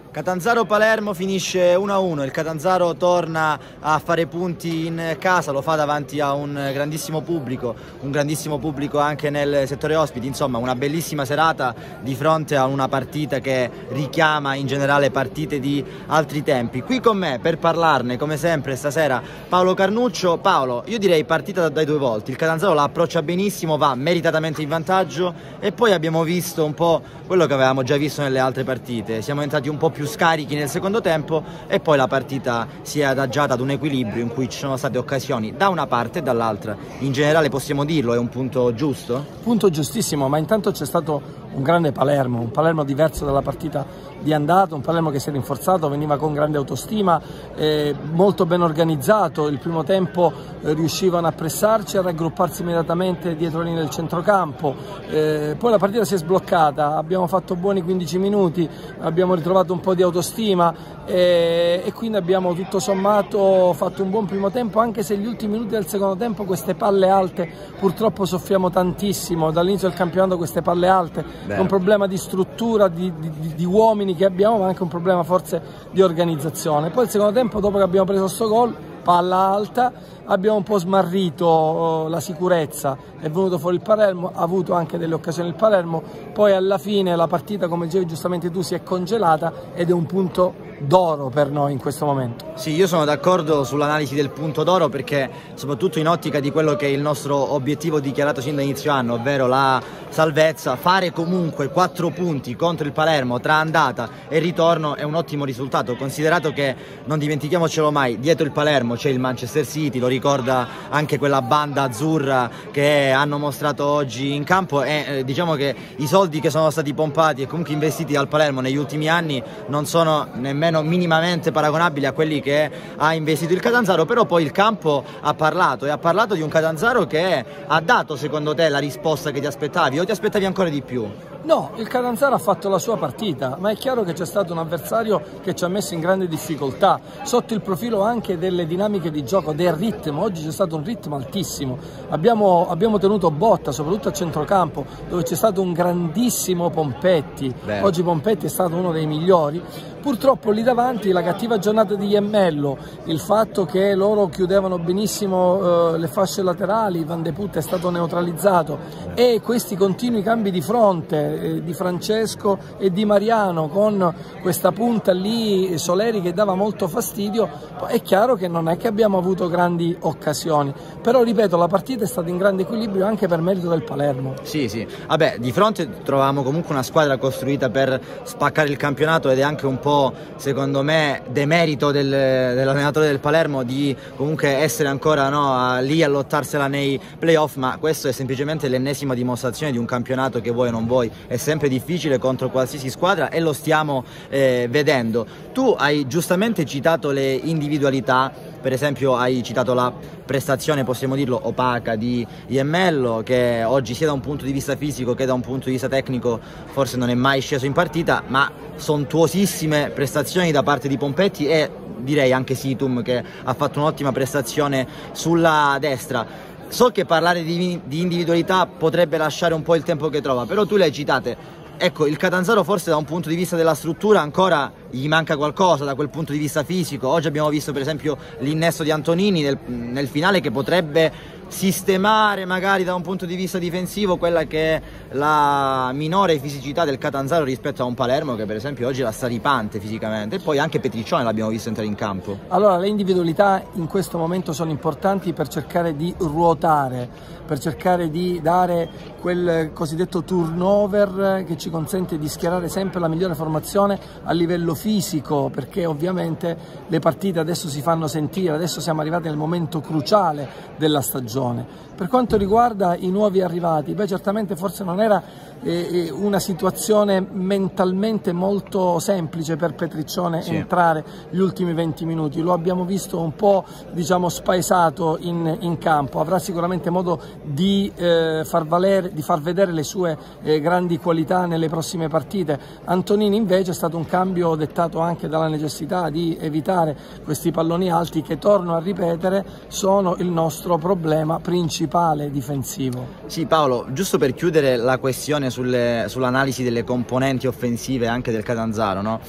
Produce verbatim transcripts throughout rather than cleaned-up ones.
Catanzaro-Palermo finisce uno a uno, il Catanzaro torna a fare punti in casa, lo fa davanti a un grandissimo pubblico, un grandissimo pubblico anche nel settore ospiti, insomma una bellissima serata di fronte a una partita che richiama in generale partite di altri tempi. Qui con me per parlarne come sempre stasera Paolo Carnuccio. Paolo, io direi partita dai due volti, il Catanzaro la approccia benissimo, va meritatamente in vantaggio e poi abbiamo visto un po' quello che avevamo già visto nelle altre partite, siamo entrati un po' più scarichi nel secondo tempo e poi la partita si è adagiata ad un equilibrio in cui ci sono state occasioni da una parte e dall'altra. In generale possiamo dirlo, è un punto giusto? Punto giustissimo, ma intanto c'è stato un grande Palermo, un Palermo diverso dalla partita di andata, un Palermo che si è rinforzato, veniva con grande autostima, eh, molto ben organizzato. Il primo tempo eh, riuscivano a pressarci, a raggrupparsi immediatamente dietro la linea del centrocampo, eh, poi la partita si è sbloccata, abbiamo fatto buoni quindici minuti, abbiamo ritrovato un po' di autostima e, e quindi abbiamo tutto sommato fatto un buon primo tempo, anche se gli ultimi minuti del secondo tempo queste palle alte purtroppo soffriamo tantissimo, dall'inizio del campionato queste palle alte. Beh. È un problema di struttura, di, di, di uomini che abbiamo, ma anche un problema forse di organizzazione. Poi il secondo tempo, dopo che abbiamo preso questo gol, palla alta, abbiamo un po' smarrito la sicurezza, è venuto fuori il Palermo, ha avuto anche delle occasioni il Palermo, poi alla fine la partita, come dicevi giustamente tu, si è congelata ed è un punto d'oro per noi in questo momento. Sì, io sono d'accordo sull'analisi del punto d'oro, perché soprattutto in ottica di quello che è il nostro obiettivo dichiarato sin da inizio anno, ovvero la salvezza, fare comunque quattro punti contro il Palermo tra andata e ritorno è un ottimo risultato, considerato che, non dimentichiamocelo mai, dietro il Palermo c'è il Manchester City, lo ricorda anche quella banda azzurra che hanno mostrato oggi in campo e eh, diciamo che i soldi che sono stati pompati e comunque investiti dal Palermo negli ultimi anni non sono nemmeno minimamente paragonabili a quelli che ha investito il Catanzaro. Però poi il campo ha parlato e ha parlato di un Catanzaro che ha dato, secondo te, la risposta che ti aspettavi o ti aspettavi ancora di più? No, il Catanzaro ha fatto la sua partita, ma è chiaro che c'è stato un avversario che ci ha messo in grande difficoltà, sotto il profilo anche delle dinamiche di gioco, del ritmo. Oggi c'è stato un ritmo altissimo, abbiamo, abbiamo tenuto botta, soprattutto a centrocampo, dove c'è stato un grandissimo Pompetti. Beh. Oggi Pompetti è stato uno dei migliori. Purtroppo lì davanti la cattiva giornata di Iemmello, il fatto che loro chiudevano benissimo eh, le fasce laterali, Van de Put è stato neutralizzato e questi continui cambi di fronte eh, di Francesco e di Mariano con questa punta lì, Soleri, che dava molto fastidio. È chiaro che non è che abbiamo avuto grandi occasioni, però ripeto, la partita è stata in grande equilibrio anche per merito del Palermo. Sì, sì, vabbè, di fronte trovavamo comunque una squadra costruita per spaccare il campionato ed è anche un po', secondo me, demerito del, dell'allenatore del Palermo di comunque essere ancora no, a, lì a lottarsela nei playoff, ma questo è semplicemente l'ennesima dimostrazione di un campionato che vuoi o non vuoi è sempre difficile contro qualsiasi squadra e lo stiamo eh, vedendo. Tu hai giustamente citato le individualità, per esempio hai citato la prestazione, possiamo dirlo, opaca di Iemmello, che oggi sia da un punto di vista fisico che da un punto di vista tecnico forse non è mai sceso in partita, ma sontuosissime prestazioni da parte di Pompetti e direi anche Situm, che ha fatto un'ottima prestazione sulla destra. So che parlare di, di individualità potrebbe lasciare un po' il tempo che trova, però tu le hai citate. Ecco, il Catanzaro forse da un punto di vista della struttura ancora gli manca qualcosa da quel punto di vista fisico. Oggi abbiamo visto per esempio l'innesto di Antonini nel, nel finale, che potrebbe sistemare magari da un punto di vista difensivo quella che è la minore fisicità del Catanzaro rispetto a un Palermo che per esempio oggi era straripante fisicamente, e poi anche Petriccione l'abbiamo visto entrare in campo. Allora, le individualità in questo momento sono importanti per cercare di ruotare, per cercare di dare quel cosiddetto turnover che ci consente di schierare sempre la migliore formazione a livello fisico, perché ovviamente le partite adesso si fanno sentire, adesso siamo arrivati nel momento cruciale della stagione. Per quanto riguarda i nuovi arrivati, beh, certamente forse non era eh, una situazione mentalmente molto semplice per Petriccione sì. entrare gli ultimi venti minuti, lo abbiamo visto un po', diciamo, spaesato in, in campo, avrà sicuramente modo di, eh, far valere, di far vedere le sue eh, grandi qualità nelle prossime partite. Antonini invece è stato un cambio dettato anche dalla necessità di evitare questi palloni alti che, torno a ripetere, sono il nostro problema principale difensivo. Sì, Paolo, giusto per chiudere la questione sull'analisi delle componenti offensive anche del Catanzaro, no?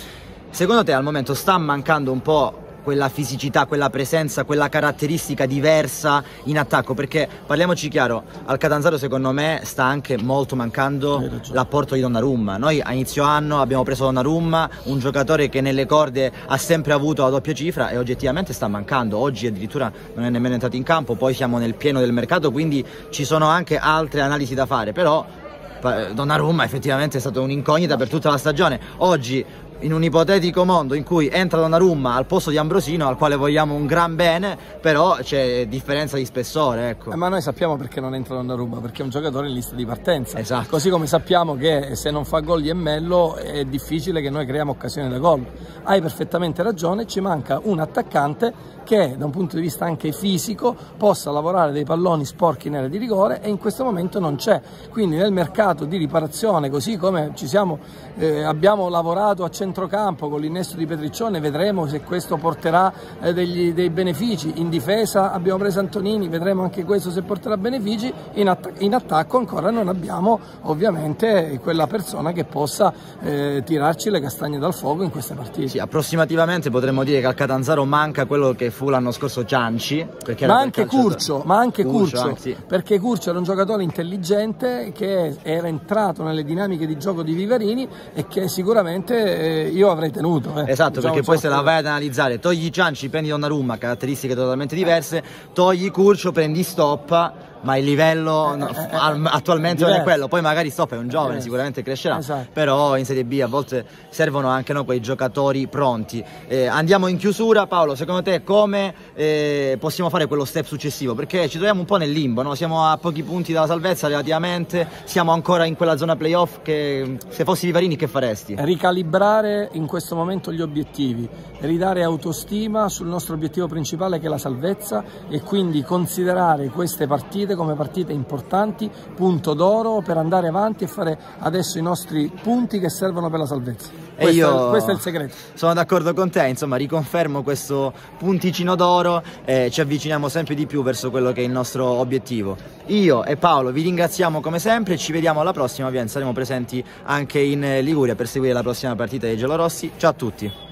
secondo te al momento sta mancando un po' quella fisicità, quella presenza, quella caratteristica diversa in attacco? Perché parliamoci chiaro, al Catanzaro secondo me sta anche molto mancando l'apporto di Donnarumma. Noi a inizio anno abbiamo preso Donnarumma, un giocatore che nelle corde ha sempre avuto la doppia cifra, e oggettivamente sta mancando. Oggi addirittura non è nemmeno entrato in campo, poi siamo nel pieno del mercato, quindi ci sono anche altre analisi da fare, però Donnarumma effettivamente è stato un'incognita per tutta la stagione. Oggi, in un ipotetico mondo in cui entra Donnarumma al posto di Ambrosino, al quale vogliamo un gran bene, però c'è differenza di spessore, ecco. Eh, ma noi sappiamo perché non entra Donnarumma, perché è un giocatore in lista di partenza. Esatto. Così come sappiamo che se non fa gol Iemmello è difficile che noi creiamo occasioni da gol. Hai perfettamente ragione, ci manca un attaccante che da un punto di vista anche fisico possa lavorare dei palloni sporchi in area di rigore, e in questo momento non c'è. Quindi nel mercato di riparazione, così come ci siamo, eh, abbiamo lavorato a centrocampo con l'innesto di Petriccione, vedremo se questo porterà eh, degli, dei benefici. In difesa abbiamo preso Antonini, vedremo anche questo se porterà benefici. In, attac in attacco ancora non abbiamo ovviamente quella persona che possa eh, tirarci le castagne dal fuoco in queste partite. Sì, approssimativamente potremmo dire che al Catanzaro manca quello che fu l'anno scorso Cianci, perché ma anche Curcio, ma anche Curcio, Curcio, anche, sì. Perché Curcio era un giocatore intelligente che era entrato nelle dinamiche di gioco di Viverini e che sicuramente eh, io avrei tenuto. Eh. Esatto, diciamo, perché poi se la vai ad analizzare, togli Cianci, prendi Donnarumma, caratteristiche totalmente diverse, togli Curcio, prendi Stoppa, ma il livello no, eh, eh, attualmente non è quello. Poi magari Stoppa è un giovane, eh, sicuramente crescerà, esatto. Però in Serie B a volte servono anche no, quei giocatori pronti. Eh, andiamo in chiusura. Paolo, secondo te come eh, possiamo fare quello step successivo? Perché ci troviamo un po' nel limbo, no? Siamo a pochi punti dalla salvezza relativamente, siamo ancora in quella zona playoff che se fossi Vivarini che faresti? Ricalibrare in questo momento gli obiettivi, ridare autostima sul nostro obiettivo principale che è la salvezza, e quindi considerare queste partite come partite importanti, punto d'oro per andare avanti e fare adesso i nostri punti che servono per la salvezza. E questo, io è, questo è il segreto. Sono d'accordo con te, insomma riconfermo questo punticino d'oro, e ci avviciniamo sempre di più verso quello che è il nostro obiettivo. Io e Paolo vi ringraziamo come sempre, ci vediamo alla prossima, ovviamente saremo presenti anche in Liguria per seguire la prossima partita dei giallorossi. Ciao a tutti!